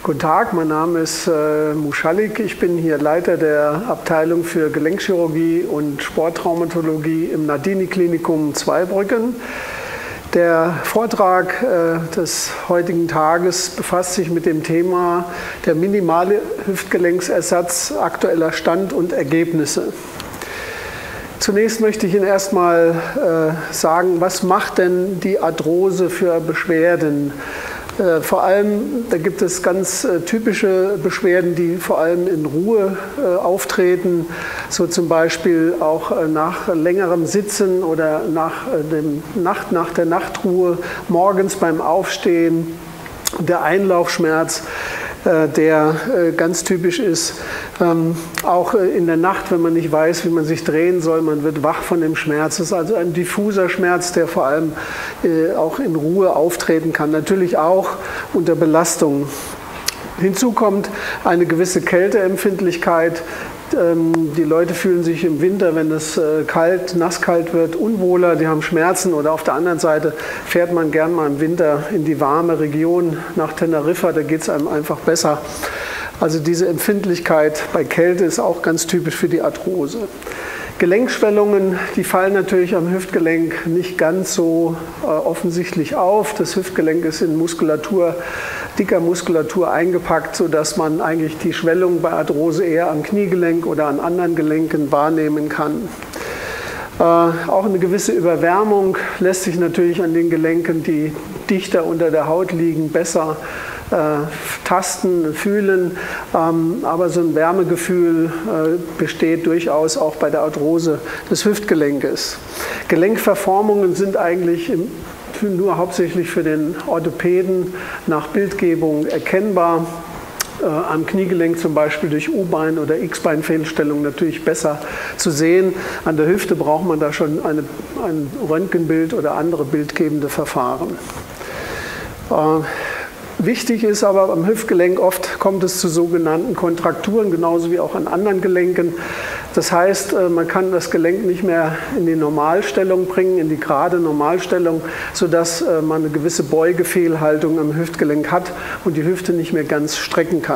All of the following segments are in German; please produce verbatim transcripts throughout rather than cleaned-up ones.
Guten Tag, mein Name ist äh, Muschalik. Ich bin hier Leiter der Abteilung für Gelenkchirurgie und Sporttraumatologie im Nardini-Klinikum Zweibrücken. Der Vortrag äh, des heutigen Tages befasst sich mit dem Thema der minimale Hüftgelenksersatz, aktueller Stand und Ergebnisse. Zunächst möchte ich Ihnen erstmal äh, sagen, was macht denn die Arthrose für Beschwerden? Äh, vor allem, da gibt es ganz äh, typische Beschwerden, die vor allem in Ruhe äh, auftreten, so zum Beispiel auch äh, nach längerem Sitzen oder nach, äh, dem Nacht, nach der Nachtruhe, morgens beim Aufstehen, der Einlaufschmerz, äh, der äh, ganz typisch ist. Ähm, auch äh, in der Nacht, wenn man nicht weiß, wie man sich drehen soll, man wird wach von dem Schmerz. Das ist also ein diffuser Schmerz, der vor allem äh, auch in Ruhe auftreten kann. Natürlich auch unter Belastung. Hinzu kommt eine gewisse Kälteempfindlichkeit. Die Leute fühlen sich im Winter, wenn es kalt, nasskalt wird, unwohler, die haben Schmerzen. Oder auf der anderen Seite fährt man gern mal im Winter in die warme Region nach Teneriffa, da geht es einem einfach besser. Also diese Empfindlichkeit bei Kälte ist auch ganz typisch für die Arthrose. Gelenkschwellungen, die fallen natürlich am Hüftgelenk nicht ganz so äh, offensichtlich auf. Das Hüftgelenk ist in Muskulatur, dicker Muskulatur eingepackt, sodass man eigentlich die Schwellung bei Arthrose eher am Kniegelenk oder an anderen Gelenken wahrnehmen kann. Äh, auch eine gewisse Überwärmung lässt sich natürlich an den Gelenken, die dichter unter der Haut liegen, besser äh, tasten, fühlen. Ähm, aber so ein Wärmegefühl äh, besteht durchaus auch bei der Arthrose des Hüftgelenkes. Gelenkverformungen sind eigentlich im nur hauptsächlich für den Orthopäden nach Bildgebung erkennbar. Äh, am Kniegelenk zum Beispiel durch U-Bein- oder X-Bein-Fehlstellung natürlich besser zu sehen. An der Hüfte braucht man da schon eine, ein Röntgenbild oder andere bildgebende Verfahren. Äh, Wichtig ist aber am Hüftgelenk, oft kommt es zu sogenannten Kontrakturen, genauso wie auch an anderen Gelenken. Das heißt, man kann das Gelenk nicht mehr in die Normalstellung bringen, in die gerade Normalstellung, sodass man eine gewisse Beugefehlhaltung am Hüftgelenk hat und die Hüfte nicht mehr ganz strecken kann.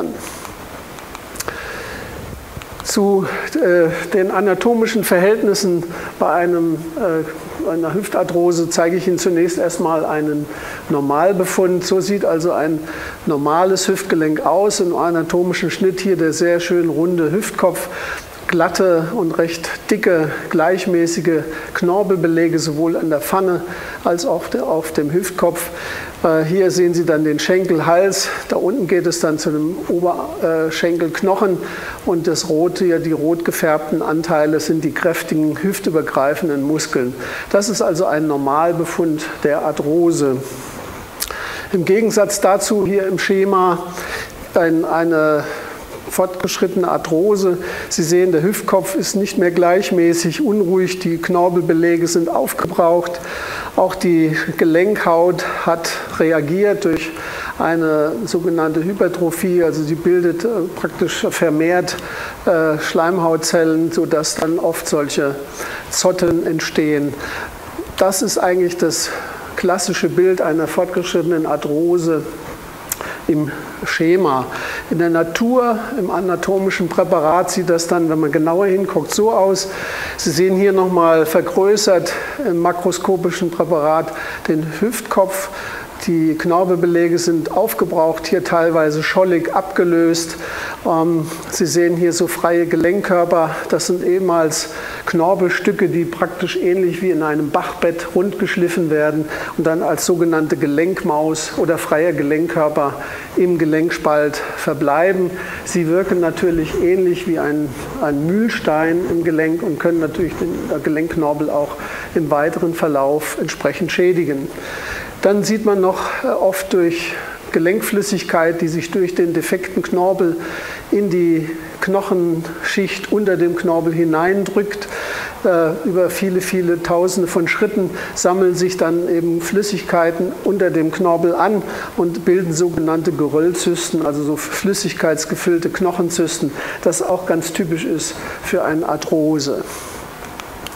Zu äh, den anatomischen Verhältnissen bei einem, äh, einer Hüftarthrose zeige ich Ihnen zunächst erstmal einen Normalbefund. So sieht also ein normales Hüftgelenk aus. Im anatomischen Schnitt hier der sehr schön runde Hüftkopf. Glatte und recht dicke, gleichmäßige Knorpelbelege sowohl an der Pfanne als auch auf dem Hüftkopf. Hier sehen Sie dann den Schenkelhals. Da unten geht es dann zu einem Oberschenkelknochen und das rote, die rot gefärbten Anteile sind die kräftigen hüftübergreifenden Muskeln. Das ist also ein Normalbefund der Arthrose. Im Gegensatz dazu hier im Schema ein, eine fortgeschrittene Arthrose. Sie sehen, der Hüftkopf ist nicht mehr gleichmäßig unruhig, die Knorpelbelege sind aufgebraucht. Auch die Gelenkhaut hat reagiert durch eine sogenannte Hypertrophie, also sie bildet äh, praktisch vermehrt äh, Schleimhautzellen, sodass dann oft solche Zotten entstehen. Das ist eigentlich das klassische Bild einer fortgeschrittenen Arthrose im Schema. In der Natur, im anatomischen Präparat sieht das dann, wenn man genauer hinguckt, so aus. Sie sehen hier nochmal vergrößert im makroskopischen Präparat den Hüftkopf. Die Knorpelbelege sind aufgebraucht, hier teilweise schollig abgelöst. Sie sehen hier so freie Gelenkkörper. Das sind ehemals Knorpelstücke, die praktisch ähnlich wie in einem Bachbett rund geschliffen werden und dann als sogenannte Gelenkmaus oder freier Gelenkkörper im Gelenkspalt verbleiben. Sie wirken natürlich ähnlich wie ein, ein Mühlstein im Gelenk und können natürlich den Gelenkknorpel auch im weiteren Verlauf entsprechend schädigen. Dann sieht man noch oft durch Gelenkflüssigkeit, die sich durch den defekten Knorpel in die Knochenschicht unter dem Knorpel hineindrückt. Äh, über viele, viele Tausende von Schritten sammeln sich dann eben Flüssigkeiten unter dem Knorpel an und bilden sogenannte Geröllzysten, also so flüssigkeitsgefüllte Knochenzysten, das auch ganz typisch ist für eine Arthrose.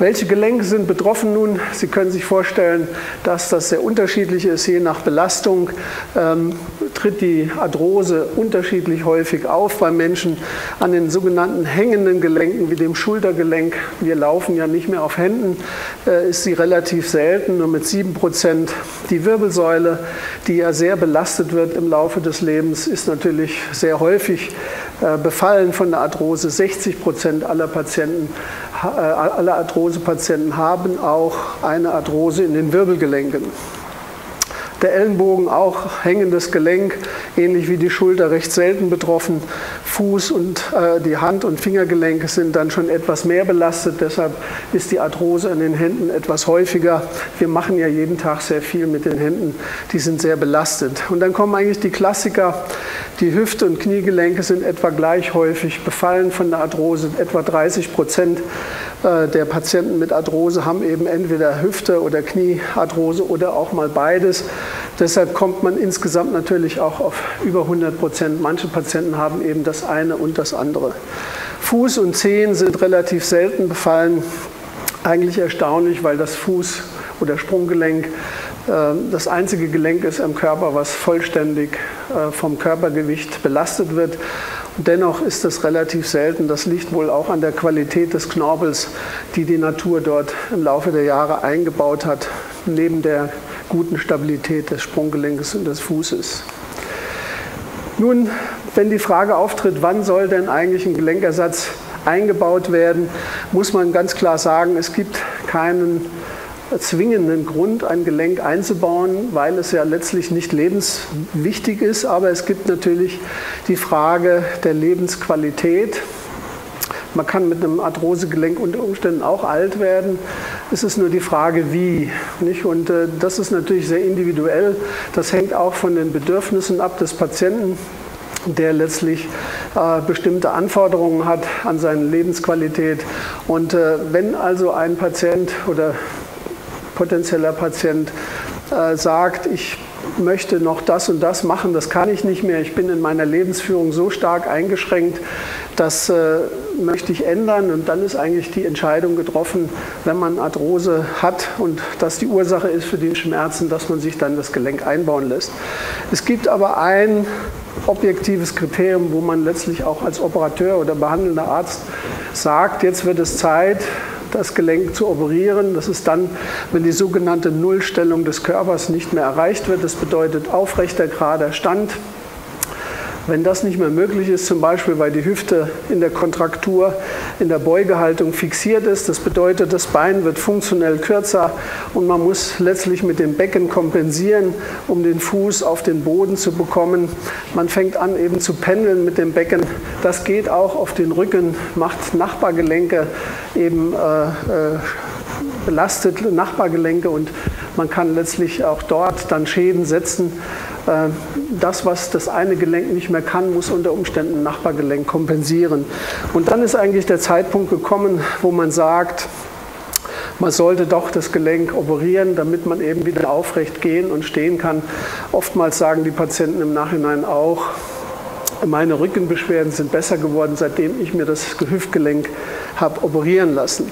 Welche Gelenke sind betroffen nun? Sie können sich vorstellen, dass das sehr unterschiedlich ist. Je nach Belastung ähm, tritt die Arthrose unterschiedlich häufig auf bei Menschen. An den sogenannten hängenden Gelenken wie dem Schultergelenk, wir laufen ja nicht mehr auf Händen, äh, ist sie relativ selten, nur mit sieben Prozent. Die Wirbelsäule, die ja sehr belastet wird im Laufe des Lebens, ist natürlich sehr häufig äh, befallen von der Arthrose. sechzig Prozent aller Patienten, äh, aller Arthrosepatienten haben auch eine Arthrose in den Wirbelgelenken. Der Ellenbogen auch hängendes Gelenk, ähnlich wie die Schulter, recht selten betroffen. Fuß und äh, die Hand- und Fingergelenke sind dann schon etwas mehr belastet. Deshalb ist die Arthrose in den Händen etwas häufiger. Wir machen ja jeden Tag sehr viel mit den Händen. Die sind sehr belastet. Und dann kommen eigentlich die Klassiker. Die Hüfte- und Kniegelenke sind etwa gleich häufig befallen von der Arthrose. Etwa dreißig Prozent der Patienten mit Arthrose haben eben entweder Hüfte- oder Kniearthrose oder auch mal beides. Deshalb kommt man insgesamt natürlich auch auf über hundert Prozent. Manche Patienten haben eben das eine und das andere. Fuß und Zehen sind relativ selten befallen. Eigentlich erstaunlich, weil das Fuß- oder Sprunggelenk das einzige Gelenk ist am Körper, was vollständig vom Körpergewicht belastet wird. Und dennoch ist das relativ selten. Das liegt wohl auch an der Qualität des Knorpels, die die Natur dort im Laufe der Jahre eingebaut hat, neben der guten Stabilität des Sprunggelenkes und des Fußes. Nun, wenn die Frage auftritt, wann soll denn eigentlich ein Gelenkersatz eingebaut werden, muss man ganz klar sagen, es gibt keinen zwingenden Grund, ein Gelenk einzubauen, weil es ja letztlich nicht lebenswichtig ist. Aber es gibt natürlich die Frage der Lebensqualität. Man kann mit einem Arthrosegelenk unter Umständen auch alt werden. Es ist nur die Frage, wie. Nicht? Und äh, das ist natürlich sehr individuell. Das hängt auch von den Bedürfnissen ab des Patienten, der letztlich äh, bestimmte Anforderungen hat an seine Lebensqualität. Und äh, wenn also ein Patient oder potenzieller Patient äh, sagt, ich möchte noch das und das machen, das kann ich nicht mehr, ich bin in meiner Lebensführung so stark eingeschränkt, das äh, möchte ich ändern. Und dann ist eigentlich die Entscheidung getroffen, wenn man Arthrose hat und das die Ursache ist für die Schmerzen, dass man sich dann das Gelenk einbauen lässt. Es gibt aber ein objektives Kriterium, wo man letztlich auch als Operateur oder behandelnder Arzt sagt, jetzt wird es Zeit, das Gelenk zu operieren. Das ist dann, wenn die sogenannte Nullstellung des Körpers nicht mehr erreicht wird. Das bedeutet aufrechter, gerader Stand. Wenn das nicht mehr möglich ist, zum Beispiel weil die Hüfte in der Kontraktur, in der Beugehaltung fixiert ist, das bedeutet, das Bein wird funktionell kürzer und man muss letztlich mit dem Becken kompensieren, um den Fuß auf den Boden zu bekommen. Man fängt an eben zu pendeln mit dem Becken. Das geht auch auf den Rücken, macht Nachbargelenke eben äh, äh, belastet, Nachbargelenke, und man kann letztlich auch dort dann Schäden setzen. Das, was das eine Gelenk nicht mehr kann, muss unter Umständen ein Nachbargelenk kompensieren. Und dann ist eigentlich der Zeitpunkt gekommen, wo man sagt, man sollte doch das Gelenk operieren, damit man eben wieder aufrecht gehen und stehen kann. Oftmals sagen die Patienten im Nachhinein auch, meine Rückenbeschwerden sind besser geworden, seitdem ich mir das Hüftgelenk habe operieren lassen.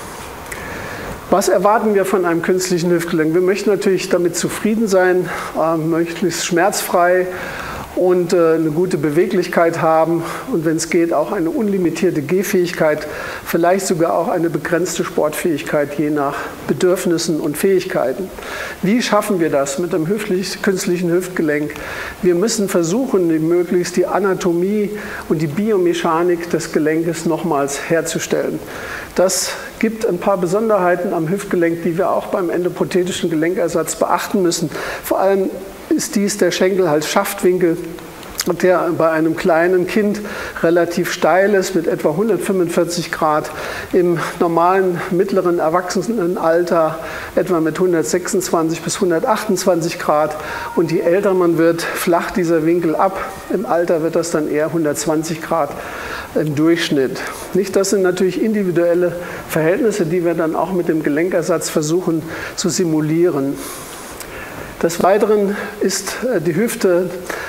Was erwarten wir von einem künstlichen Hüftgelenk? Wir möchten natürlich damit zufrieden sein, äh, möglichst schmerzfrei und äh, eine gute Beweglichkeit haben und wenn es geht auch eine unlimitierte Gehfähigkeit, vielleicht sogar auch eine begrenzte Sportfähigkeit je nach Bedürfnissen und Fähigkeiten. Wie schaffen wir das mit einem hüftlich, künstlichen Hüftgelenk? Wir müssen versuchen, die, möglichst die Anatomie und die Biomechanik des Gelenkes nochmals herzustellen. Das gibt ein paar Besonderheiten am Hüftgelenk, die wir auch beim endoprothetischen Gelenkersatz beachten müssen. Vor allem ist dies der Schenkelhals-Schaftwinkel, der bei einem kleinen Kind relativ steil ist, mit etwa hundertfünfundvierzig Grad, im normalen mittleren Erwachsenenalter etwa mit hundertsechsundzwanzig bis hundertachtundzwanzig Grad. Und je älter man wird, flacht dieser Winkel ab. Im Alter wird das dann eher hundertzwanzig Grad im Durchschnitt. Nicht, das sind natürlich individuelle Verhältnisse, die wir dann auch mit dem Gelenkersatz versuchen zu simulieren. Des Weiteren ist die Hüfte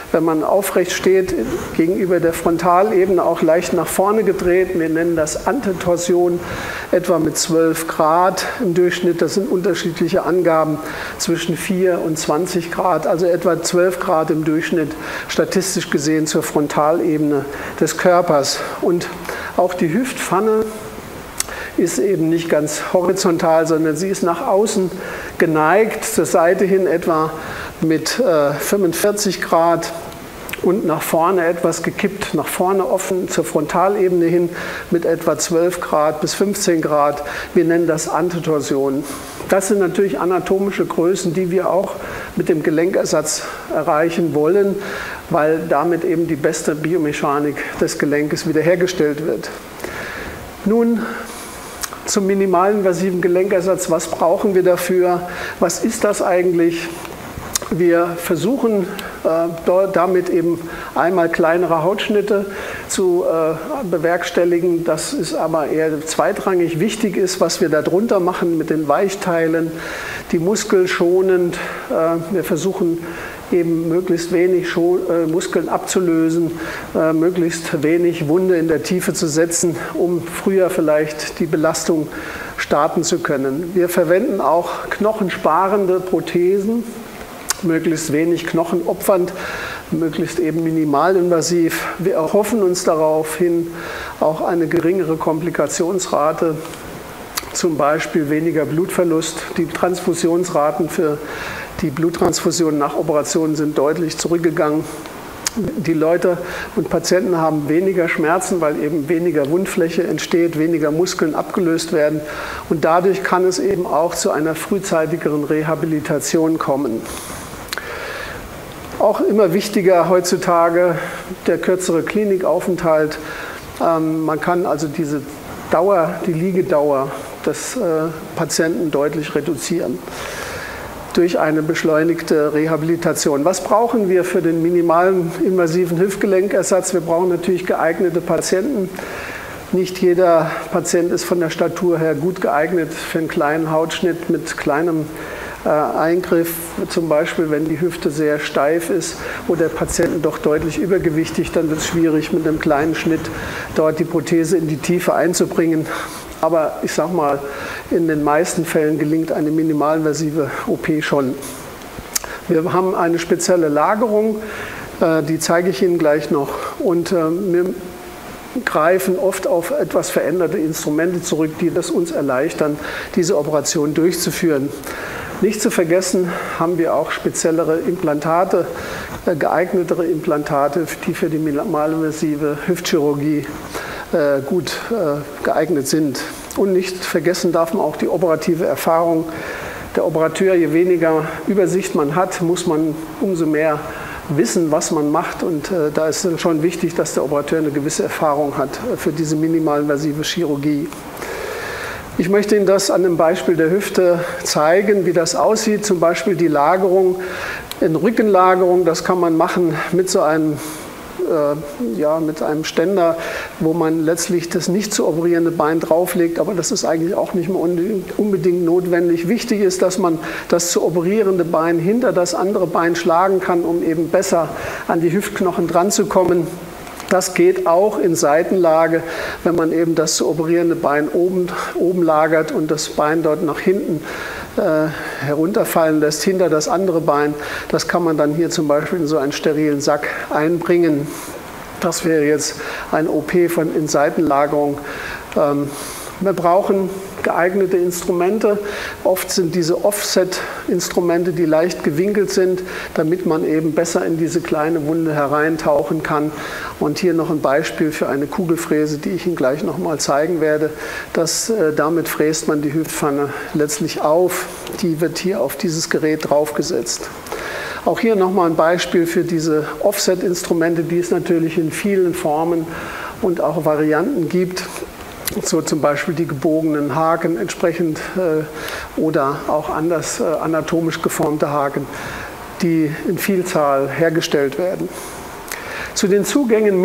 wenn man aufrecht steht, gegenüber der Frontalebene auch leicht nach vorne gedreht. Wir nennen das Antetorsion, etwa mit zwölf Grad im Durchschnitt. Das sind unterschiedliche Angaben zwischen vier und zwanzig Grad, also etwa zwölf Grad im Durchschnitt statistisch gesehen zur Frontalebene des Körpers. Und auch die Hüftpfanne ist eben nicht ganz horizontal, sondern sie ist nach außen geneigt, zur Seite hin etwa mit äh, fünfundvierzig Grad und nach vorne etwas gekippt, nach vorne offen zur Frontalebene hin mit etwa zwölf Grad bis fünfzehn Grad. Wir nennen das Antetorsion. Das sind natürlich anatomische Größen, die wir auch mit dem Gelenkersatz erreichen wollen, weil damit eben die beste Biomechanik des Gelenkes wiederhergestellt wird. Nun zum minimalinvasiven Gelenkersatz. Was brauchen wir dafür? Was ist das eigentlich? Wir versuchen äh, damit eben einmal kleinere Hautschnitte zu äh, bewerkstelligen. Das ist aber eher zweitrangig. Wichtig ist, was wir darunter machen mit den Weichteilen, die muskelschonend. Äh, wir versuchen eben möglichst wenig Scho äh, Muskeln abzulösen, äh, möglichst wenig Wunde in der Tiefe zu setzen, um früher vielleicht die Belastung starten zu können. Wir verwenden auch knochensparende Prothesen, möglichst wenig knochenopfernd, möglichst eben minimalinvasiv. Wir erhoffen uns daraufhin auch eine geringere Komplikationsrate, zum Beispiel weniger Blutverlust. Die Transfusionsraten für die Bluttransfusionen nach Operationen sind deutlich zurückgegangen. Die Leute und Patienten haben weniger Schmerzen, weil eben weniger Wundfläche entsteht, weniger Muskeln abgelöst werden. Und dadurch kann es eben auch zu einer frühzeitigeren Rehabilitation kommen. Auch immer wichtiger heutzutage der kürzere Klinikaufenthalt. Ähm, man kann also diese Dauer, die Liegedauer des äh, Patienten deutlich reduzieren durch eine beschleunigte Rehabilitation. Was brauchen wir für den minimalen invasiven Hüftgelenkersatz? Wir brauchen natürlich geeignete Patienten. Nicht jeder Patient ist von der Statur her gut geeignet für einen kleinen Hautschnitt mit kleinem äh, Eingriff. Zum Beispiel, wenn die Hüfte sehr steif ist oder der Patient doch deutlich übergewichtig, dann wird es schwierig, mit einem kleinen Schnitt dort die Prothese in die Tiefe einzubringen. Aber ich sage mal, in den meisten Fällen gelingt eine minimalinvasive O P schon. Wir haben eine spezielle Lagerung, die zeige ich Ihnen gleich noch. Und wir greifen oft auf etwas veränderte Instrumente zurück, die das uns erleichtern, diese Operation durchzuführen. Nicht zu vergessen haben wir auch speziellere Implantate, geeignetere Implantate, die für die minimalinvasive Hüftchirurgie gut geeignet sind. Und nicht vergessen darf man auch die operative Erfahrung. Der Operateur, je weniger Übersicht man hat, muss man umso mehr wissen, was man macht. Und äh, da ist dann schon wichtig, dass der Operateur eine gewisse Erfahrung hat für diese minimalinvasive Chirurgie. Ich möchte Ihnen das an dem Beispiel der Hüfte zeigen, wie das aussieht. Zum Beispiel die Lagerung, in Rückenlagerung, das kann man machen mit so einem ja, mit einem Ständer, wo man letztlich das nicht zu operierende Bein drauflegt, aber das ist eigentlich auch nicht mehr unbedingt notwendig. Wichtig ist, dass man das zu operierende Bein hinter das andere Bein schlagen kann, um eben besser an die Hüftknochen dran zu kommen. Das geht auch in Seitenlage, wenn man eben das zu operierende Bein oben, oben lagert und das Bein dort nach hinten äh, herunterfallen lässt, hinter das andere Bein. Das kann man dann hier zum Beispiel in so einen sterilen Sack einbringen. Das wäre jetzt ein O P von in Seitenlagerung. Ähm, wir brauchen geeignete Instrumente. Oft sind diese Offset-Instrumente, die leicht gewinkelt sind, damit man eben besser in diese kleine Wunde hereintauchen kann. Und hier noch ein Beispiel für eine Kugelfräse, die ich Ihnen gleich noch mal zeigen werde. Das, äh, damit fräst man die Hüftpfanne letztlich auf. Die wird hier auf dieses Gerät draufgesetzt. Auch hier noch mal ein Beispiel für diese Offset-Instrumente, die es natürlich in vielen Formen und auch Varianten gibt. So zum Beispiel die gebogenen Haken entsprechend äh, oder auch anders äh, anatomisch geformte Haken, die in Vielzahl hergestellt werden. Zu den Zugängen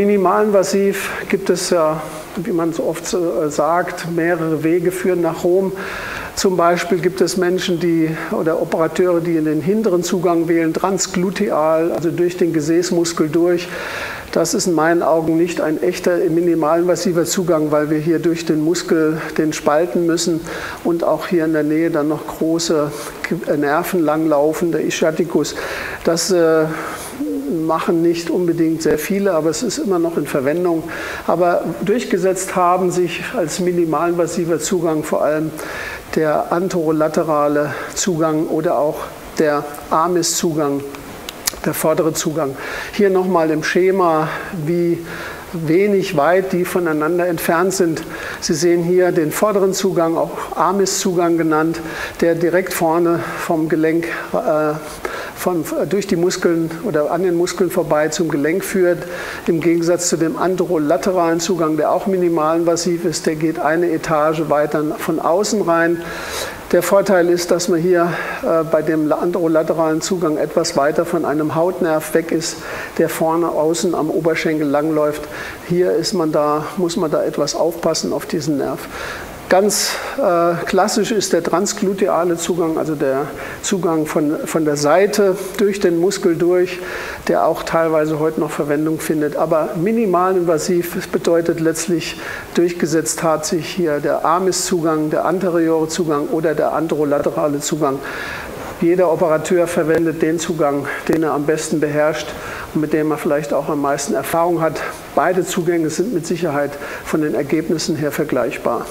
minimalinvasiv gibt es ja, wie man so oft äh, sagt, mehrere Wege führen nach Rom. Zum Beispiel gibt es Menschen, die oder Operateure, die in den hinteren Zugang wählen, transgluteal, also durch den Gesäßmuskel durch. Das ist in meinen Augen nicht ein echter minimalinvasiver Zugang, weil wir hier durch den Muskel den spalten müssen und auch hier in der Nähe dann noch große Nerven langlaufen, der Ischiaticus. Das äh, machen nicht unbedingt sehr viele, aber es ist immer noch in Verwendung. Aber durchgesetzt haben sich als minimalinvasiver Zugang vor allem der anterolaterale Zugang oder auch der Armis-Zugang, der vordere Zugang. Hier nochmal im Schema, wie wenig weit die voneinander entfernt sind. Sie sehen hier den vorderen Zugang, auch Armis-Zugang genannt, der direkt vorne vom Gelenk äh, Von, durch die Muskeln oder an den Muskeln vorbei zum Gelenk führt, im Gegensatz zu dem anterolateralen Zugang, der auch minimalinvasiv ist, der geht eine Etage weiter von außen rein. Der Vorteil ist, dass man hier äh, bei dem anterolateralen Zugang etwas weiter von einem Hautnerv weg ist, der vorne außen am Oberschenkel langläuft. Hier ist man da, muss man da etwas aufpassen auf diesen Nerv. Ganz äh, klassisch ist der transgluteale Zugang, also der Zugang von, von der Seite durch den Muskel durch, der auch teilweise heute noch Verwendung findet. Aber minimalinvasiv bedeutet letztlich, durchgesetzt hat sich hier der Armis-Zugang, der anteriore Zugang oder der anterolaterale Zugang. Jeder Operateur verwendet den Zugang, den er am besten beherrscht und mit dem er vielleicht auch am meisten Erfahrung hat. Beide Zugänge sind mit Sicherheit von den Ergebnissen her vergleichbar.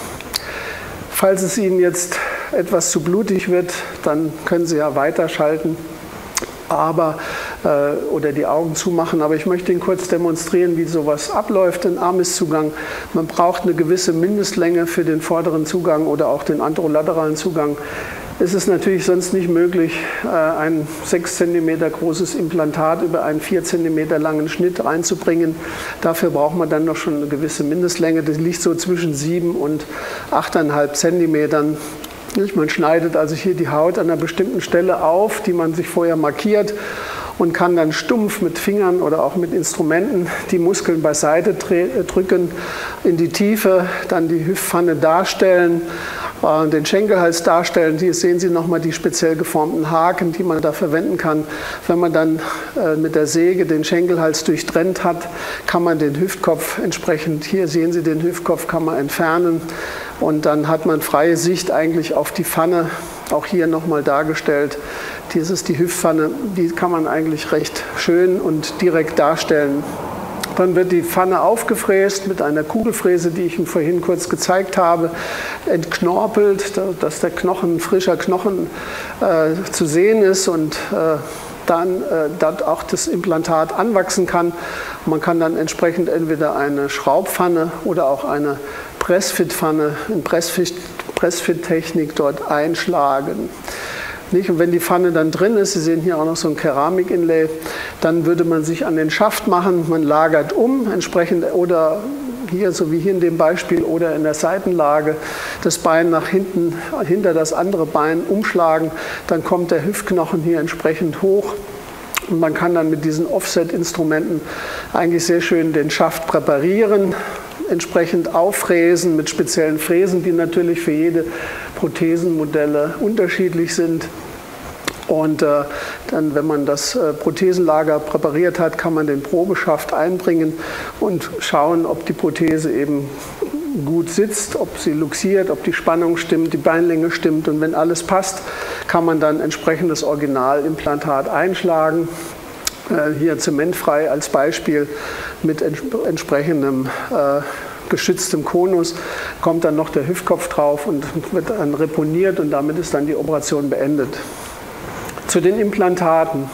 Falls es Ihnen jetzt etwas zu blutig wird, dann können Sie ja weiterschalten aber, äh, oder die Augen zumachen. Aber ich möchte Ihnen kurz demonstrieren, wie sowas abläuft, den Armis-Zugang. Man braucht eine gewisse Mindestlänge für den vorderen Zugang oder auch den anterolateralen Zugang. Es ist natürlich sonst nicht möglich, ein sechs Zentimeter großes Implantat über einen vier Zentimeter langen Schnitt reinzubringen. Dafür braucht man dann noch schon eine gewisse Mindestlänge. Das liegt so zwischen sieben und acht Komma fünf Zentimetern. Man schneidet also hier die Haut an einer bestimmten Stelle auf, die man sich vorher markiert, und kann dann stumpf mit Fingern oder auch mit Instrumenten die Muskeln beiseite drücken, in die Tiefe, dann die Hüftpfanne darstellen, den Schenkelhals darstellen. Hier sehen Sie nochmal die speziell geformten Haken, die man da verwenden kann. Wenn man dann mit der Säge den Schenkelhals durchtrennt hat, kann man den Hüftkopf entsprechend, hier sehen Sie den Hüftkopf, kann man entfernen, und dann hat man freie Sicht eigentlich auf die Pfanne. Auch hier nochmal dargestellt, dies ist die Hüftpfanne, die kann man eigentlich recht schön und direkt darstellen. Dann wird die Pfanne aufgefräst mit einer Kugelfräse, die ich Ihnen vorhin kurz gezeigt habe, entknorpelt, dass der Knochen, frischer Knochen äh, zu sehen ist und äh, dann äh, dort auch das Implantat anwachsen kann. Man kann dann entsprechend entweder eine Schraubpfanne oder auch eine Pressfit-Pfanne, in Pressfit-Technik dort einschlagen. Nicht? Und wenn die Pfanne dann drin ist, Sie sehen hier auch noch so ein Keramik-Inlay, dann würde man sich an den Schaft machen, man lagert um, entsprechend oder hier, so wie hier in dem Beispiel, oder in der Seitenlage das Bein nach hinten, hinter das andere Bein umschlagen, dann kommt der Hüftknochen hier entsprechend hoch. Und man kann dann mit diesen Offset-Instrumenten eigentlich sehr schön den Schaft präparieren, entsprechend auffräsen mit speziellen Fräsen, die natürlich für jede Prothesenmodelle unterschiedlich sind. Und äh, dann, wenn man das äh, Prothesenlager präpariert hat, kann man den Probeschaft einbringen und schauen, ob die Prothese eben gut sitzt, ob sie luxiert, ob die Spannung stimmt, die Beinlänge stimmt. Und wenn alles passt, kann man dann entsprechend das Originalimplantat einschlagen. Äh, hier zementfrei als Beispiel mit ents entsprechendem äh, geschütztem Konus, kommt dann noch der Hüftkopf drauf und wird dann reponiert, und damit ist dann die Operation beendet. Zu den Implantaten.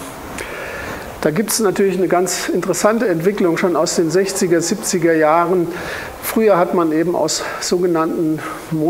Da gibt es natürlich eine ganz interessante Entwicklung schon aus den sechziger, siebziger Jahren. Früher hat man eben aus sogenannten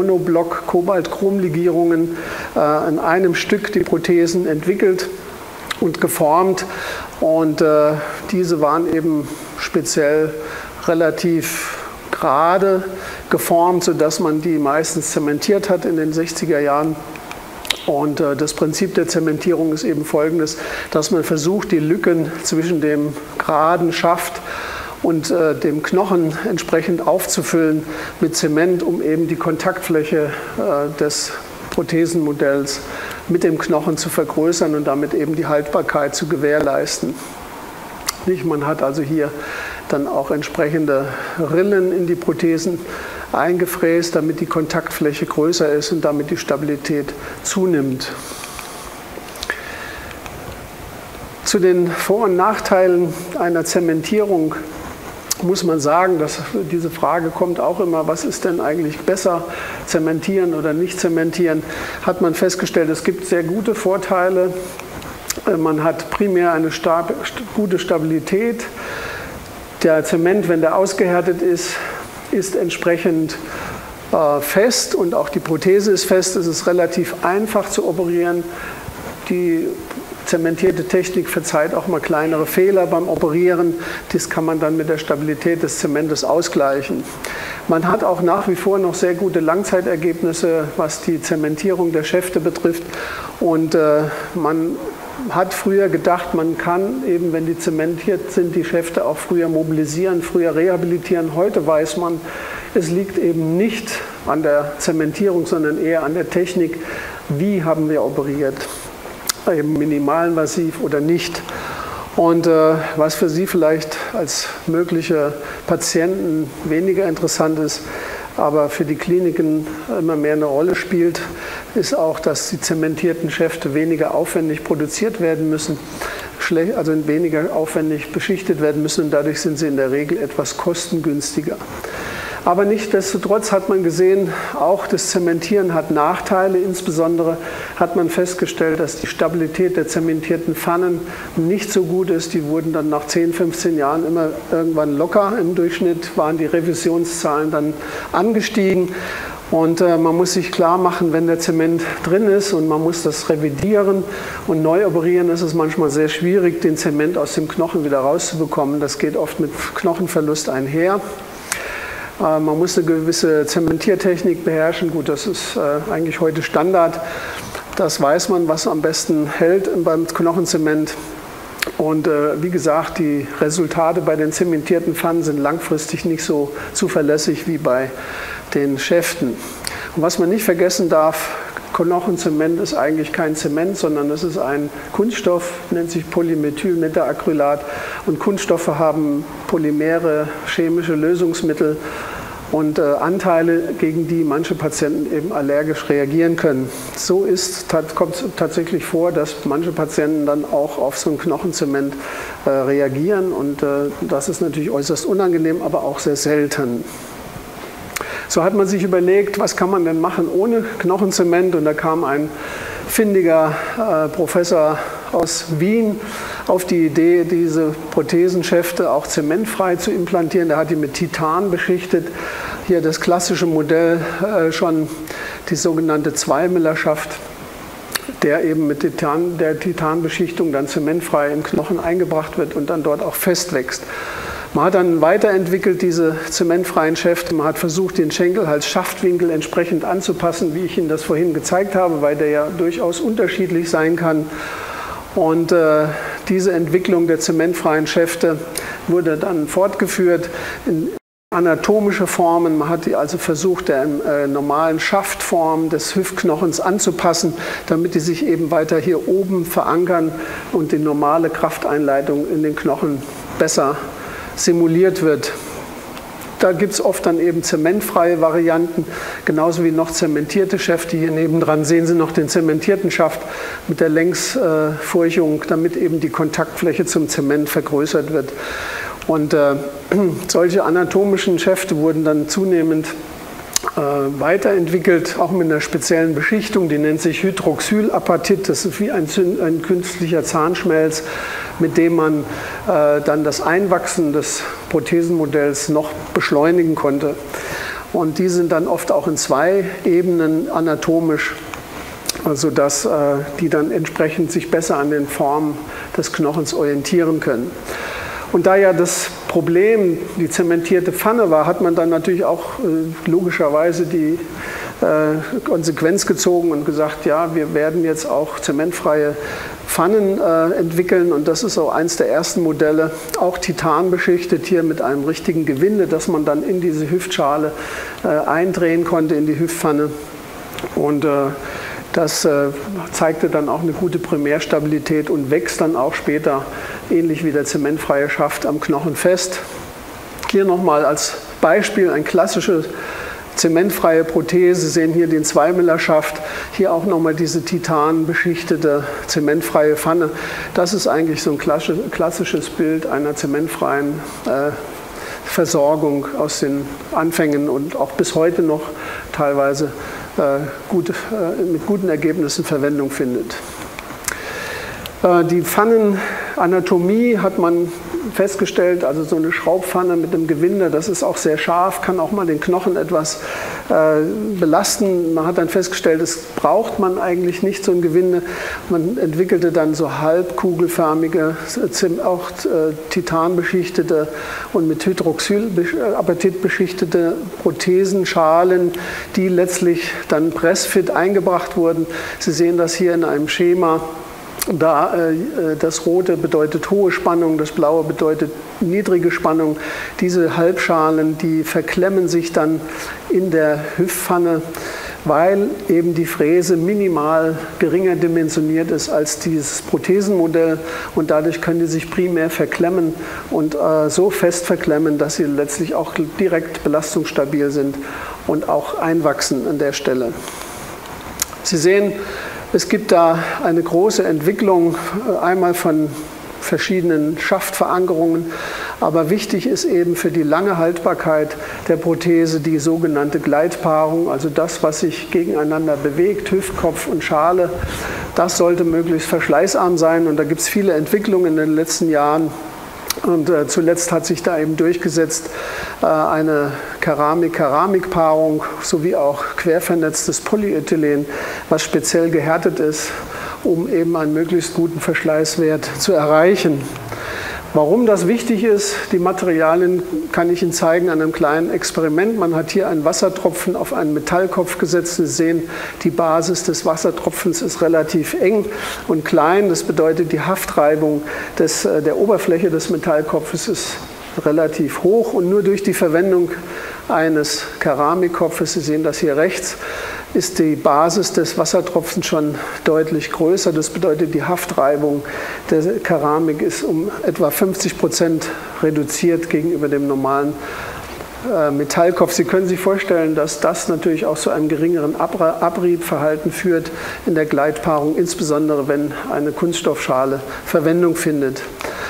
Monoblock-Kobalt-Chrom-Legierungen äh, in einem Stück die Prothesen entwickelt und geformt. Und äh, diese waren eben speziell relativ gerade geformt, sodass man die meistens zementiert hat in den sechziger Jahren. Und äh, das Prinzip der Zementierung ist eben folgendes, dass man versucht, die Lücken zwischen dem geraden Schaft und äh, dem Knochen entsprechend aufzufüllen mit Zement, um eben die Kontaktfläche äh, des Prothesenmodells mit dem Knochen zu vergrößern und damit eben die Haltbarkeit zu gewährleisten. Nicht? Man hat also hier dann auch entsprechende Rillen in die Prothesen eingefräst, damit die Kontaktfläche größer ist und damit die Stabilität zunimmt. Zu den Vor- und Nachteilen einer Zementierung muss man sagen, dass diese Frage kommt auch immer, was ist denn eigentlich besser, zementieren oder nicht zementieren, hat man festgestellt, es gibt sehr gute Vorteile. Man hat primär eine stab- gute Stabilität. Der Zement, wenn der ausgehärtet ist, ist entsprechend äh, fest und auch die Prothese ist fest. Es ist relativ einfach zu operieren. Die zementierte Technik verzeiht auch mal kleinere Fehler beim Operieren. Das kann man dann mit der Stabilität des Zementes ausgleichen. Man hat auch nach wie vor noch sehr gute Langzeitergebnisse, was die Zementierung der Schäfte betrifft. Und äh, man hat früher gedacht, man kann eben, wenn die zementiert sind, die Schäfte auch früher mobilisieren, früher rehabilitieren. Heute weiß man, es liegt eben nicht an der Zementierung, sondern eher an der Technik. Wie haben wir operiert? Eben minimalinvasiv oder nicht. Und äh, was für Sie vielleicht als mögliche Patienten weniger interessant ist, aber für die Kliniken immer mehr eine Rolle spielt, ist auch, dass die zementierten Schäfte weniger aufwendig produziert werden müssen, also weniger aufwendig beschichtet werden müssen und dadurch sind sie in der Regel etwas kostengünstiger. Aber nichtsdestotrotz hat man gesehen, auch das Zementieren hat Nachteile. Insbesondere hat man festgestellt, dass die Stabilität der zementierten Pfannen nicht so gut ist. Die wurden dann nach zehn, fünfzehn Jahren immer irgendwann locker. Im Durchschnitt waren die Revisionszahlen dann angestiegen. Und äh, man muss sich klar machen, wenn der Zement drin ist und man muss das revidieren und neu operieren, ist es manchmal sehr schwierig, den Zement aus dem Knochen wieder rauszubekommen. Das geht oft mit Knochenverlust einher. Man muss eine gewisse Zementiertechnik beherrschen. Gut, das ist äh, eigentlich heute Standard. Das weiß man, was am besten hält beim Knochenzement. Und äh, wie gesagt, die Resultate bei den zementierten Pfannen sind langfristig nicht so zuverlässig wie bei den Schäften. Und was man nicht vergessen darf, Knochenzement ist eigentlich kein Zement, sondern es ist ein Kunststoff, nennt sich Polymethylmetaacrylat. Und Kunststoffe haben Polymere, chemische Lösungsmittel und äh, Anteile, gegen die manche Patienten eben allergisch reagieren können. So ist, kommt es tatsächlich vor, dass manche Patienten dann auch auf so ein Knochenzement äh, reagieren. Und äh, das ist natürlich äußerst unangenehm, aber auch sehr selten. So hat man sich überlegt, was kann man denn machen ohne Knochenzement? Und da kam ein findiger äh, Professor aus Wien auf die Idee, diese Prothesenschäfte auch zementfrei zu implantieren. Der hat die mit Titan beschichtet. Hier das klassische Modell äh, schon, die sogenannte Zweimillerschaft, der eben mit Titan, der Titanbeschichtung dann zementfrei im Knochen eingebracht wird und dann dort auch festwächst. Man hat dann weiterentwickelt diese zementfreien Schäfte. Man hat versucht, den Schenkelhals-Schaftwinkel entsprechend anzupassen, wie ich Ihnen das vorhin gezeigt habe, weil der ja durchaus unterschiedlich sein kann. Und äh, diese Entwicklung der zementfreien Schäfte wurde dann fortgeführt in anatomische Formen. Man hat die also versucht, der äh, normalen Schaftform des Hüftknochens anzupassen, damit die sich eben weiter hier oben verankern und die normale Krafteinleitung in den Knochen besser simuliert wird. Da gibt es oft dann eben zementfreie Varianten, genauso wie noch zementierte Schäfte. Hier nebendran sehen Sie noch den zementierten Schaft mit der Längsfurchung, damit eben die Kontaktfläche zum Zement vergrößert wird. Und äh, solche anatomischen Schäfte wurden dann zunehmend äh, weiterentwickelt, auch mit einer speziellen Beschichtung, die nennt sich Hydroxylapatit. Das ist wie ein, ein künstlicher Zahnschmelz, mit dem man äh, dann das Einwachsen des Prothesenmodells noch beschleunigen konnte. Und die sind dann oft auch in zwei Ebenen anatomisch, sodass äh, die dann entsprechend sich besser an den Formen des Knochens orientieren können. Und da ja das Problem die zementierte Pfanne war, hat man dann natürlich auch äh, logischerweise die äh, Konsequenz gezogen und gesagt, ja, wir werden jetzt auch zementfreie Pfannen äh, entwickeln und das ist auch eins der ersten Modelle, auch Titan beschichtet hier mit einem richtigen Gewinde, das man dann in diese Hüftschale äh, eindrehen konnte, in die Hüftpfanne. Und äh, das äh, zeigte dann auch eine gute Primärstabilität und wächst dann auch später, ähnlich wie der zementfreie Schaft, am Knochen fest. Hier nochmal als Beispiel ein klassisches zementfreie Prothese. Sie sehen hier den Zweimiller-Schaft, hier auch nochmal diese titanbeschichtete zementfreie Pfanne. Das ist eigentlich so ein klassisches Bild einer zementfreien äh, Versorgung aus den Anfängen und auch bis heute noch teilweise äh, gut, äh, mit guten Ergebnissen Verwendung findet. Äh, die Pfannenanatomie hat man festgestellt, also so eine Schraubpfanne mit einem Gewinde, das ist auch sehr scharf, kann auch mal den Knochen etwas äh, belasten. Man hat dann festgestellt, das braucht man eigentlich nicht, so ein Gewinde. Man entwickelte dann so halbkugelförmige, auch äh, titanbeschichtete und mit Hydroxylapatit beschichtete Prothesenschalen, die letztlich dann pressfit eingebracht wurden. Sie sehen das hier in einem Schema. Da äh, das Rote bedeutet hohe Spannung, das Blaue bedeutet niedrige Spannung. Diese Halbschalen, die verklemmen sich dann in der Hüftpfanne, weil eben die Fräse minimal geringer dimensioniert ist als dieses Prothesenmodell und dadurch können die sich primär verklemmen und äh, so fest verklemmen, dass sie letztlich auch direkt belastungsstabil sind und auch einwachsen an der Stelle. Sie sehen, es gibt da eine große Entwicklung, einmal von verschiedenen Schaftverankerungen, aber wichtig ist eben für die lange Haltbarkeit der Prothese die sogenannte Gleitpaarung, also das, was sich gegeneinander bewegt, Hüftkopf und Schale, das sollte möglichst verschleißarm sein und da gibt es viele Entwicklungen in den letzten Jahren. Und äh, zuletzt hat sich da eben durchgesetzt äh, eine Keramik-Keramik-Paarung sowie auch quervernetztes Polyethylen, was speziell gehärtet ist, um eben einen möglichst guten Verschleißwert zu erreichen. Warum das wichtig ist, die Materialien kann ich Ihnen zeigen an einem kleinen Experiment. Man hat hier einen Wassertropfen auf einen Metallkopf gesetzt. Sie sehen, die Basis des Wassertropfens ist relativ eng und klein. Das bedeutet, die Haftreibung des, der Oberfläche des Metallkopfes ist relativ hoch und nur durch die Verwendung eines Keramikkopfes, Sie sehen das hier rechts, ist die Basis des Wassertropfens schon deutlich größer. Das bedeutet, die Haftreibung der Keramik ist um etwa fünfzig Prozent reduziert gegenüber dem normalen äh, Metallkopf. Sie können sich vorstellen, dass das natürlich auch zu einem geringeren Abriebverhalten führt in der Gleitpaarung, insbesondere wenn eine Kunststoffschale Verwendung findet.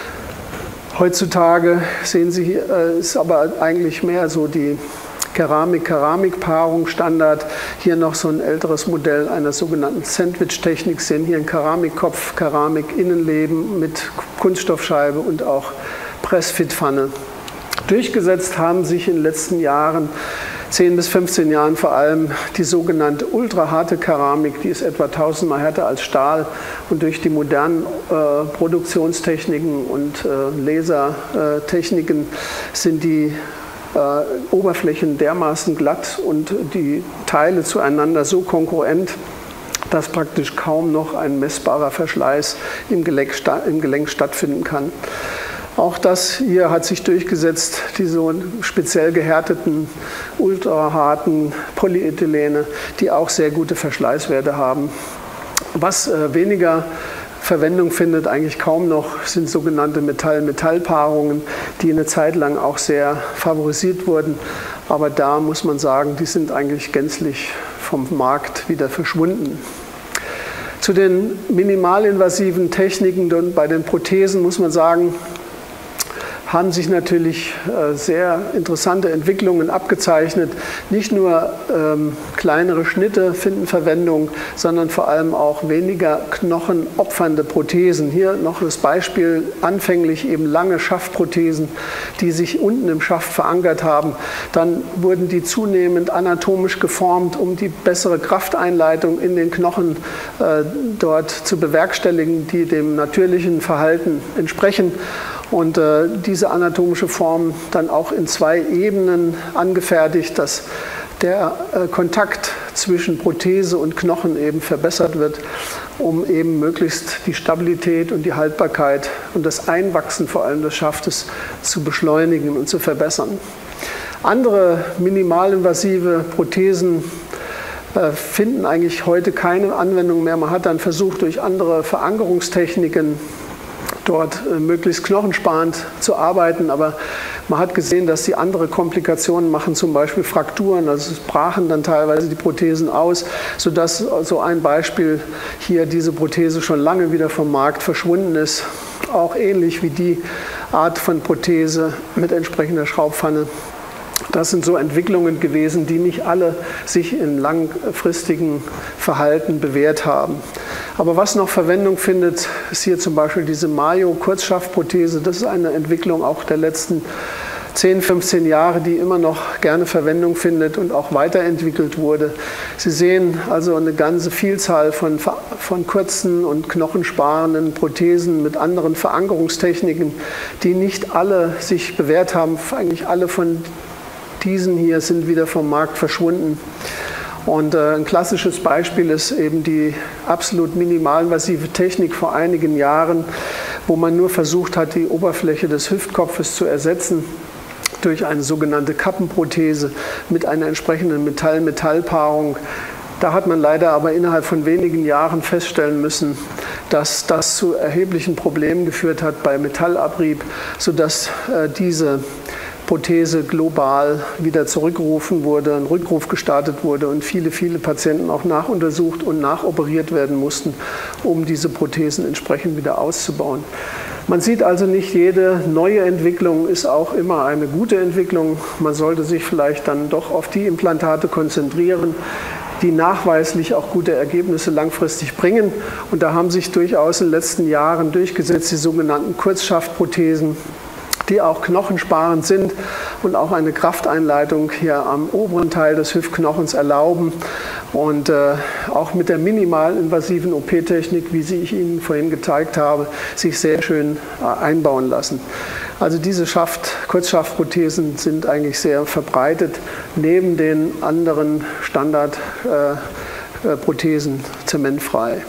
Heutzutage sehen Sie, äh, ist aber eigentlich mehr so die Keramik-Keramik-Paarung Standard. Hier noch so ein älteres Modell einer sogenannten Sandwich-Technik. Sie sehen hier einen Keramikkopf, Keramik-Innenleben mit Kunststoffscheibe und auch Pressfitpfanne. Durchgesetzt haben sich in den letzten Jahren, zehn bis fünfzehn Jahren vor allem, die sogenannte ultraharte Keramik. Die ist etwa tausendmal härter als Stahl und durch die modernen äh, Produktionstechniken und äh, Lasertechniken sind die Äh, Oberflächen dermaßen glatt und die Teile zueinander so konkurrent, dass praktisch kaum noch ein messbarer Verschleiß im Gelenk, im Gelenk stattfinden kann. Auch das hier hat sich durchgesetzt, diese speziell gehärteten, ultraharten Polyethylene, die auch sehr gute Verschleißwerte haben. Was äh, weniger Verwendung findet, eigentlich kaum noch, sind sogenannte Metall-Metall-Paarungen, die eine Zeit lang auch sehr favorisiert wurden. Aber da muss man sagen, die sind eigentlich gänzlich vom Markt wieder verschwunden. Zu den minimalinvasiven Techniken und bei den Prothesen muss man sagen, haben sich natürlich äh, sehr interessante Entwicklungen abgezeichnet. Nicht nur ähm, kleinere Schnitte finden Verwendung, sondern vor allem auch weniger knochenopfernde Prothesen. Hier noch das Beispiel, anfänglich eben lange Schaftprothesen, die sich unten im Schaft verankert haben. Dann wurden die zunehmend anatomisch geformt, um die bessere Krafteinleitung in den Knochen äh, dort zu bewerkstelligen, die dem natürlichen Verhalten entsprechen. Und äh, diese anatomische Form dann auch in zwei Ebenen angefertigt, dass der äh, Kontakt zwischen Prothese und Knochen eben verbessert wird, um eben möglichst die Stabilität und die Haltbarkeit und das Einwachsen vor allem des Schaftes zu beschleunigen und zu verbessern. Andere minimalinvasive Prothesen äh, finden eigentlich heute keine Anwendung mehr. Man hat dann versucht, durch andere Verankerungstechniken dort äh, möglichst knochensparend zu arbeiten, aber man hat gesehen, dass sie andere Komplikationen machen, zum Beispiel Frakturen, also es brachen dann teilweise die Prothesen aus, sodass so ein Beispiel hier diese Prothese schon lange wieder vom Markt verschwunden ist, auch ähnlich wie die Art von Prothese mit entsprechender Schraubpfanne. Das sind so Entwicklungen gewesen, die nicht alle sich in langfristigen Verhalten bewährt haben. Aber was noch Verwendung findet, ist hier zum Beispiel diese Mayo-Kurzschaftprothese. Das ist eine Entwicklung auch der letzten zehn, fünfzehn Jahre, die immer noch gerne Verwendung findet und auch weiterentwickelt wurde. Sie sehen also eine ganze Vielzahl von, von kurzen und knochensparenden Prothesen mit anderen Verankerungstechniken, die nicht alle sich bewährt haben. Eigentlich alle von diesen hier sind wieder vom Markt verschwunden. Und äh, ein klassisches Beispiel ist eben die absolut minimalinvasive Technik vor einigen Jahren, wo man nur versucht hat, die Oberfläche des Hüftkopfes zu ersetzen durch eine sogenannte Kappenprothese mit einer entsprechenden Metall-Metall-Paarung. Da hat man leider aber innerhalb von wenigen Jahren feststellen müssen, dass das zu erheblichen Problemen geführt hat bei Metallabrieb, sodass äh, diese Prothese global wieder zurückgerufen wurde, ein Rückruf gestartet wurde und viele, viele Patienten auch nachuntersucht und nachoperiert werden mussten, um diese Prothesen entsprechend wieder auszubauen. Man sieht also nicht, jede neue Entwicklung ist auch immer eine gute Entwicklung. Man sollte sich vielleicht dann doch auf die Implantate konzentrieren, die nachweislich auch gute Ergebnisse langfristig bringen. Und da haben sich durchaus in den letzten Jahren durchgesetzt die sogenannten Kurzschaftprothesen, die auch knochensparend sind und auch eine Krafteinleitung hier am oberen Teil des Hüftknochens erlauben und äh, auch mit der minimalinvasiven O P-Technik, wie sie ich Ihnen vorhin gezeigt habe, sich sehr schön äh, einbauen lassen. Also diese Schaft, Kurzschaftprothesen sind eigentlich sehr verbreitet, neben den anderen Standardprothesen äh, zementfrei.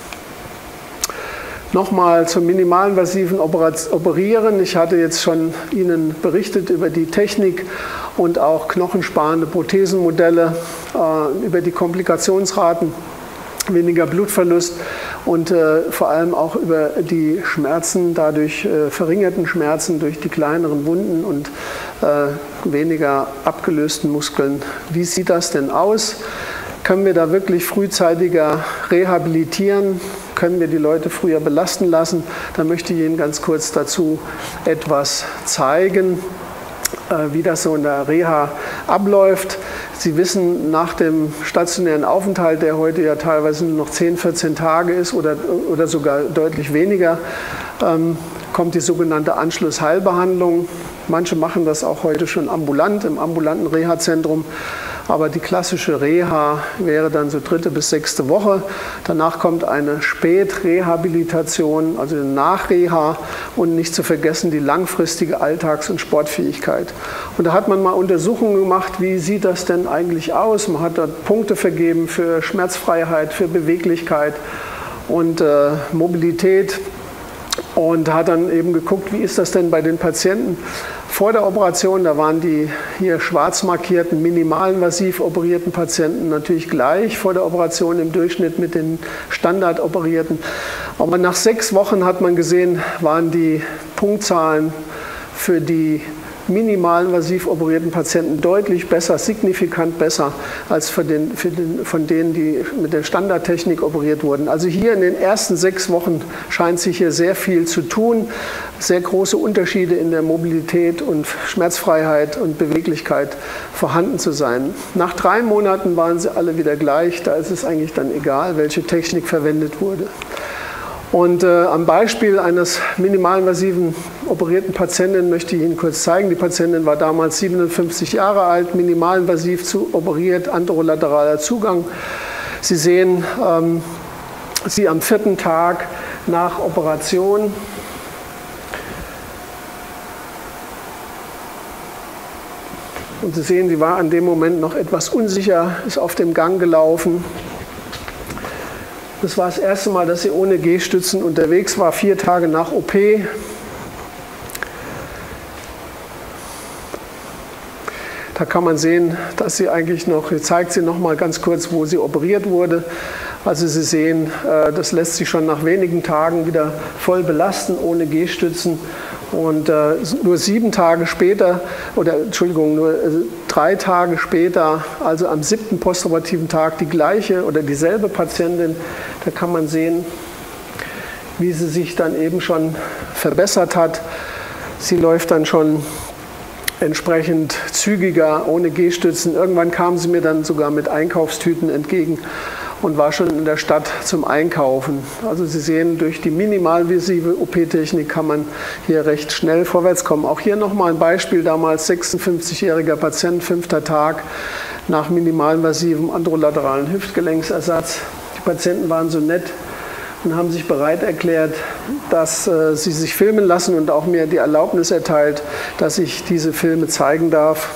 Nochmal zum minimalinvasiven Operieren. Ich hatte jetzt schon Ihnen berichtet über die Technik und auch knochensparende Prothesenmodelle, äh, über die Komplikationsraten, weniger Blutverlust und äh, vor allem auch über die Schmerzen, dadurch äh, verringerten Schmerzen durch die kleineren Wunden und äh, weniger abgelösten Muskeln. Wie sieht das denn aus? Können wir da wirklich frühzeitiger rehabilitieren? Können wir die Leute früher belasten lassen? Da möchte ich Ihnen ganz kurz dazu etwas zeigen, wie das so in der Reha abläuft. Sie wissen, nach dem stationären Aufenthalt, der heute ja teilweise nur noch zehn, vierzehn Tage ist oder, oder sogar deutlich weniger, ähm, kommt die sogenannte Anschlussheilbehandlung. Manche machen das auch heute schon ambulant, im ambulanten Reha-Zentrum. Aber die klassische Reha wäre dann so dritte bis sechste Woche. Danach kommt eine Spätrehabilitation, also eine Nachreha und nicht zu vergessen die langfristige Alltags- und Sportfähigkeit. Und da hat man mal Untersuchungen gemacht, wie sieht das denn eigentlich aus? Man hat dort Punkte vergeben für Schmerzfreiheit, für Beweglichkeit und äh, Mobilität. Und hat dann eben geguckt, wie ist das denn bei den Patienten vor der Operation. Da waren die hier schwarz markierten, minimalinvasiv operierten Patienten natürlich gleich vor der Operation im Durchschnitt mit den standardoperierten. Aber nach sechs Wochen hat man gesehen, waren die Punktzahlen für die minimalinvasiv operierten Patienten deutlich besser, signifikant besser als für den, für den, von denen, die mit der Standardtechnik operiert wurden. Also hier in den ersten sechs Wochen scheint sich hier sehr viel zu tun, sehr große Unterschiede in der Mobilität und Schmerzfreiheit und Beweglichkeit vorhanden zu sein. Nach drei Monaten waren sie alle wieder gleich, da ist es eigentlich dann egal, welche Technik verwendet wurde. Und äh, am Beispiel eines minimalinvasiven operierten Patienten möchte ich Ihnen kurz zeigen. Die Patientin war damals siebenundfünfzig Jahre alt, minimalinvasiv zu operiert, anterolateraler Zugang. Sie sehen ähm, sie am vierten Tag nach Operation. Und Sie sehen, sie war an dem Moment noch etwas unsicher, ist auf dem Gang gelaufen. Das war das erste Mal, dass sie ohne Gehstützen unterwegs war, vier Tage nach O P. Da kann man sehen, dass sie eigentlich noch, ich zeige sie noch mal ganz kurz, wo sie operiert wurde. Also Sie sehen, das lässt sich schon nach wenigen Tagen wieder voll belasten, ohne Gehstützen. Und nur sieben Tage später, oder Entschuldigung, nur drei Tage später, also am siebten postoperativen Tag, die gleiche oder dieselbe Patientin, da kann man sehen, wie sie sich dann eben schon verbessert hat. Sie läuft dann schon entsprechend zügiger, ohne Gehstützen. Irgendwann kam sie mir dann sogar mit Einkaufstüten entgegen und war schon in der Stadt zum Einkaufen. Also Sie sehen, durch die minimalvisive O P-Technik kann man hier recht schnell vorwärts kommen. Auch hier nochmal ein Beispiel, damals sechsundfünfzigjähriger Patient, fünfter Tag nach minimalinvasivem androlateralen Hüftgelenksersatz. Die Patienten waren so nett und haben sich bereit erklärt, dass äh, sie sich filmen lassen und auch mir die Erlaubnis erteilt, dass ich diese Filme zeigen darf.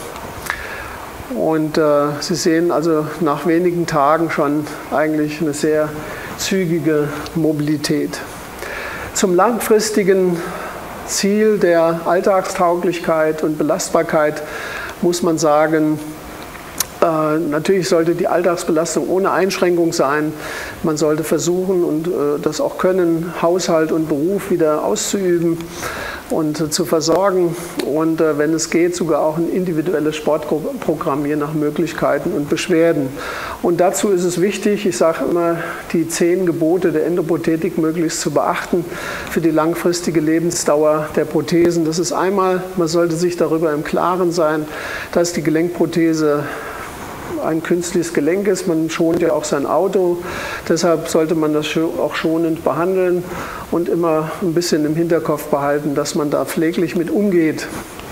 Und äh, Sie sehen also nach wenigen Tagen schon eigentlich eine sehr zügige Mobilität. Zum langfristigen Ziel der Alltagstauglichkeit und Belastbarkeit muss man sagen, Äh, natürlich sollte die Alltagsbelastung ohne Einschränkung sein. Man sollte versuchen und äh, das auch können, Haushalt und Beruf wieder auszuüben und äh, zu versorgen. Und äh, wenn es geht, sogar auch ein individuelles Sportprogramm, je nach Möglichkeiten und Beschwerden. Und dazu ist es wichtig, ich sage immer, die zehn Gebote der Endoprothetik möglichst zu beachten für die langfristige Lebensdauer der Prothesen. Das ist einmal, man sollte sich darüber im Klaren sein, dass die Gelenkprothese ein künstliches Gelenk ist. Man schont ja auch sein Auto. Deshalb sollte man das auch schonend behandeln und immer ein bisschen im Hinterkopf behalten, dass man da pfleglich mit umgeht.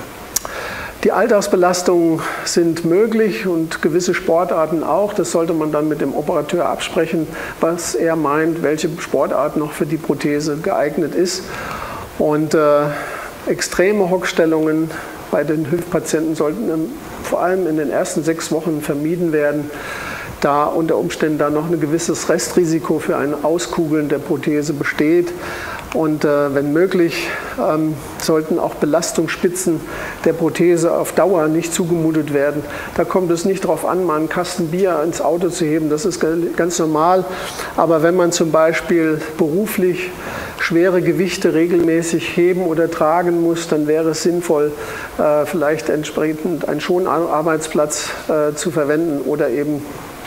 Die Alltagsbelastungen sind möglich und gewisse Sportarten auch. Das sollte man dann mit dem Operateur absprechen, was er meint, welche Sportart noch für die Prothese geeignet ist. Und äh, extreme Hockstellungen bei den Hüftpatienten sollten vor allem in den ersten sechs Wochen vermieden werden, da unter Umständen da noch ein gewisses Restrisiko für ein Auskugeln der Prothese besteht. Und äh, wenn möglich, ähm, sollten auch Belastungsspitzen der Prothese auf Dauer nicht zugemutet werden. Da kommt es nicht darauf an, mal einen Kasten Bier ins Auto zu heben, das ist ganz normal. Aber wenn man zum Beispiel beruflich schwere Gewichte regelmäßig heben oder tragen muss, dann wäre es sinnvoll, äh, vielleicht entsprechend einen Schonarbeitsplatz äh, zu verwenden oder eben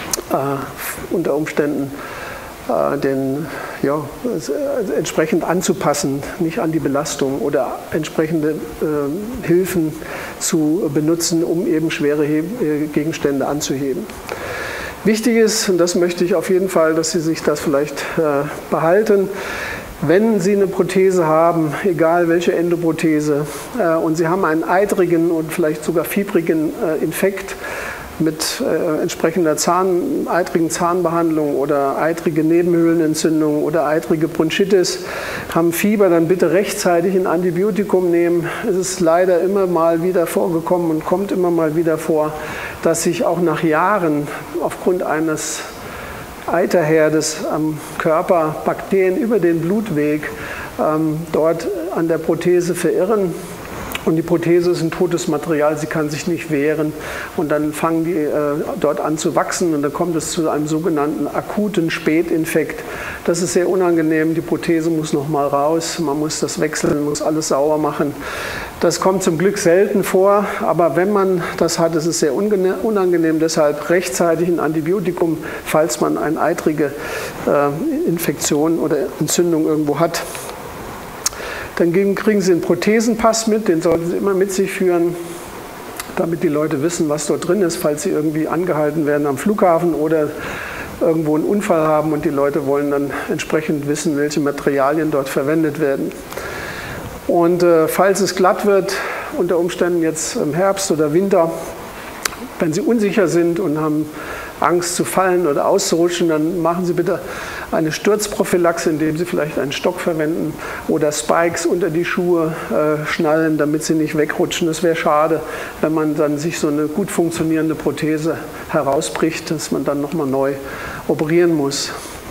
äh, unter Umständen äh, den, ja, äh, entsprechend anzupassen, nicht an die Belastung oder entsprechende äh, Hilfen zu benutzen, um eben schwere Heb äh, Gegenstände anzuheben. Wichtig ist, und das möchte ich auf jeden Fall, dass Sie sich das vielleicht äh, behalten, wenn Sie eine Prothese haben, egal welche Endoprothese, äh, und Sie haben einen eitrigen und vielleicht sogar fiebrigen äh, Infekt mit äh, entsprechender Zahn, eitrigen Zahnbehandlung oder eitrige Nebenhöhlenentzündung oder eitrige Bronchitis, haben Fieber, dann bitte rechtzeitig ein Antibiotikum nehmen. Es ist leider immer mal wieder vorgekommen und kommt immer mal wieder vor, dass sich auch nach Jahren aufgrund eines Eiterherdes am Körper Bakterien über den Blutweg ähm, dort an der Prothese verirren. Und die Prothese ist ein totes Material, sie kann sich nicht wehren. Und dann fangen die äh, dort an zu wachsen und dann kommt es zu einem sogenannten akuten Spätinfekt. Das ist sehr unangenehm, die Prothese muss nochmal raus, man muss das wechseln, muss alles sauber machen. Das kommt zum Glück selten vor, aber wenn man das hat, ist es sehr unangenehm. Deshalb rechtzeitig ein Antibiotikum, falls man eine eitrige äh, Infektion oder Entzündung irgendwo hat. Dann kriegen Sie einen Prothesenpass mit, den sollten Sie immer mit sich führen, damit die Leute wissen, was dort drin ist, falls sie irgendwie angehalten werden am Flughafen oder irgendwo einen Unfall haben und die Leute wollen dann entsprechend wissen, welche Materialien dort verwendet werden. Und äh, falls es glatt wird, unter Umständen jetzt im Herbst oder Winter, wenn Sie unsicher sind und haben Angst zu fallen oder auszurutschen, dann machen Sie bitte eine Sturzprophylaxe, indem Sie vielleicht einen Stock verwenden oder Spikes unter die Schuhe äh, schnallen, damit sie nicht wegrutschen. Es wäre schade, wenn man dann sich so eine gut funktionierende Prothese herausbricht, dass man dann nochmal neu operieren muss.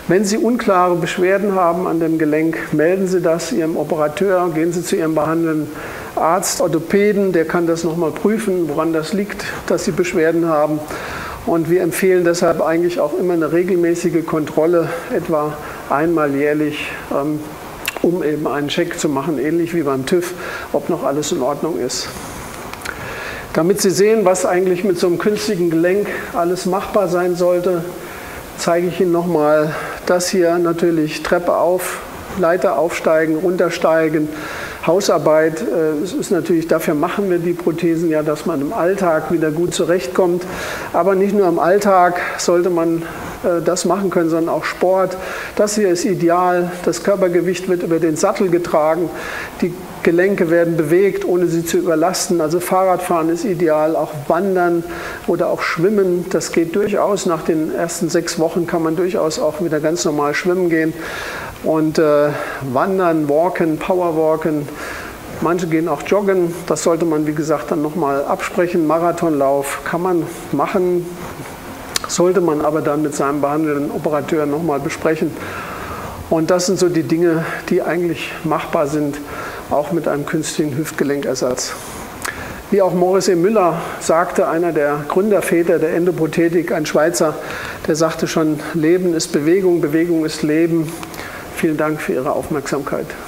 Wenn Sie unklare Beschwerden haben an dem Gelenk, melden Sie das Ihrem Operateur, gehen Sie zu Ihrem behandelnden Arzt, Orthopäden, der kann das nochmal prüfen, woran das liegt, dass Sie Beschwerden haben. Und wir empfehlen deshalb eigentlich auch immer eine regelmäßige Kontrolle, etwa einmal jährlich, um eben einen Check zu machen, ähnlich wie beim TÜV, ob noch alles in Ordnung ist. Damit Sie sehen, was eigentlich mit so einem künstlichen Gelenk alles machbar sein sollte, zeige ich Ihnen nochmal das hier natürlich: Treppe auf, Leiter aufsteigen, runtersteigen, Hausarbeit. Es ist natürlich, dafür machen wir die Prothesen ja, dass man im Alltag wieder gut zurechtkommt. Aber nicht nur im Alltag sollte man das machen können, sondern auch Sport. Das hier ist ideal. Das Körpergewicht wird über den Sattel getragen. Die Gelenke werden bewegt, ohne sie zu überlasten. Also Fahrradfahren ist ideal, auch Wandern oder auch Schwimmen. Das geht durchaus. Nach den ersten sechs Wochen kann man durchaus auch wieder ganz normal schwimmen gehen. Und äh, Wandern, Walken, Powerwalken. Manche gehen auch joggen. Das sollte man, wie gesagt, dann nochmal absprechen. Marathonlauf kann man machen, sollte man aber dann mit seinem behandelnden Operateur nochmal besprechen. Und das sind so die Dinge, die eigentlich machbar sind, auch mit einem künstlichen Hüftgelenkersatz. Wie auch Maurice E. Müller sagte, einer der Gründerväter der Endoprothetik, ein Schweizer, der sagte schon: Leben ist Bewegung, Bewegung ist Leben. Vielen Dank für Ihre Aufmerksamkeit.